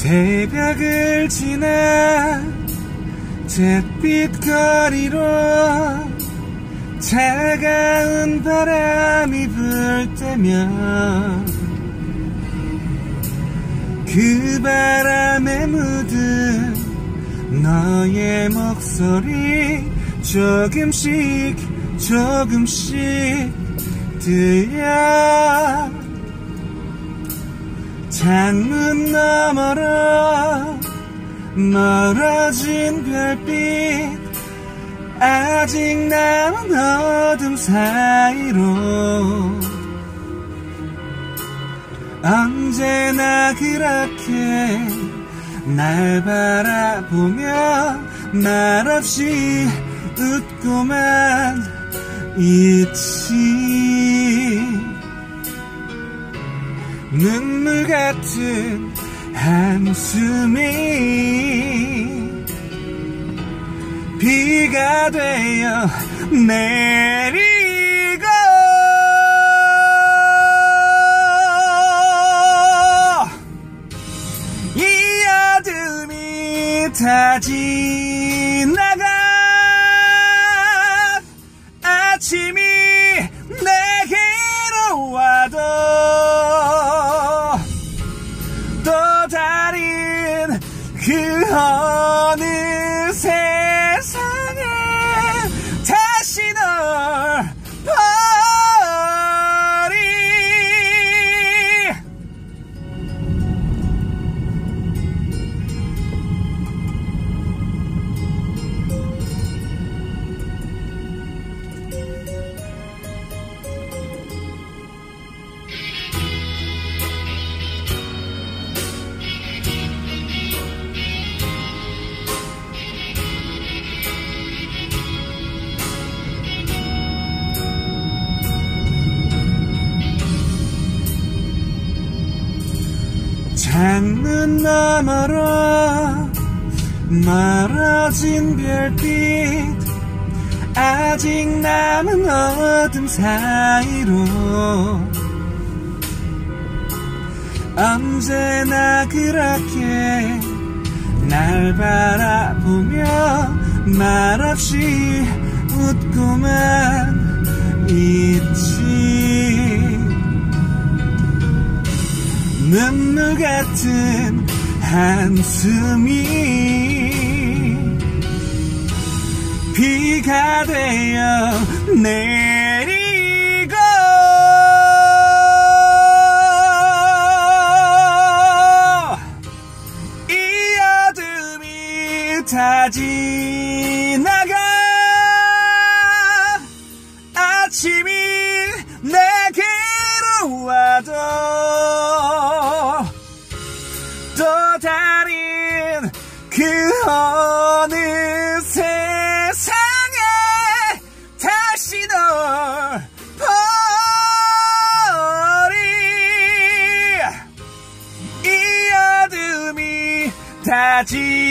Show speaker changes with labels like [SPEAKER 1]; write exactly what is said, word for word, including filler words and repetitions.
[SPEAKER 1] 새벽을 지나 잿빛 거리로 차가운 바람이 불 때면 그 바람에 묻은 너의 목소리 조금씩 조금씩 들려. 창문 너머로 멀어진 별빛 아직 남은 어둠 사이로 언제나 그렇게 날 바라보며 말없이 웃고만 있지. 눈물 같은 한숨이 비가 되어 내리고 이 어둠이 다 지나가 아침이 내게로 와도 또 다른 그 어느 세상에 다시 널 버리. 창문 너머로 멀어진 별빛 아직 남은 어둠 사이로 언제나 그렇게 날 바라보며 말없이 웃고만 있지. 눈물 같은 한숨이 비가 되어 내리고 이 어둠이 다 지나가 아침이 내게로 와도 또 다른 그 어느 세상에 다시 널 버리. 이 어둠이 다 지